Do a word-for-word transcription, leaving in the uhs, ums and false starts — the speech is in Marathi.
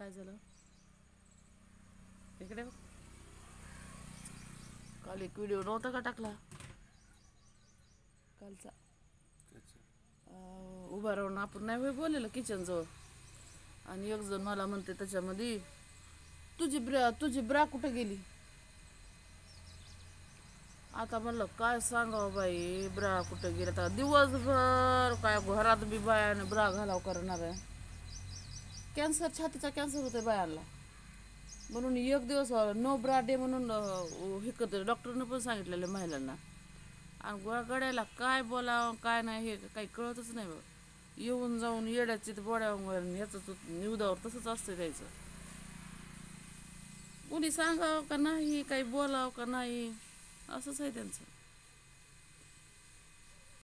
काय झालं इकडे बघ. काल एक व्हिडिओ नव्हता का टाकला कालचा, अं, उभा राहून आपण नाही होय बोललेलं किचन जवळ, आणि एक जण मला म्हणते त्याच्यामध्ये, तुझी ब्रा तुझी ब्रा कुठं गेली. आता म्हणलं काय सांगावं बाई, ब्रा कुठं गेली. आता दिवसभर काय घरात बी बायाने ब्रा घालाव करणार आहे. कॅन्सर, छातीचा कॅन्सर होतोय बायांना, म्हणून एक दिवस नो ब्रा डे म्हणून अं, हे करते डॉक्टरनं पण सांगितलेलं महिलांना. आणि गोळ्या गड्याला काय बोलावं काय नाही हे काही कळतच नाही बघ. येऊन जाऊन येड्याची बोड्यावर ह्याच निवदावर तसंच असतं द्यायचं. कोणी सांगावं का नाही, काही बोलावं का नाही, असंच आहे त्यांचं.